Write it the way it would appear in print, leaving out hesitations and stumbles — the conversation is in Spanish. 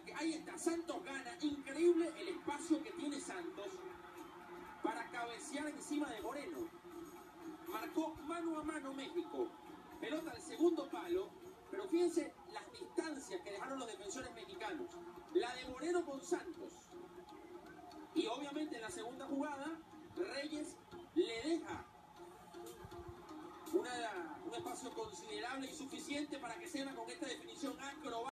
Ahí está, Santos gana. Increíble el espacio que tiene Santos para cabecear encima de Moreno. Marcó mano a mano México. Pelota al segundo palo. Pero fíjense las distancias que dejaron los defensores mexicanos. La de Moreno con Santos. Y obviamente en la segunda jugada, Reyes le deja un espacio considerable y suficiente para que se haga con esta definición acrobática.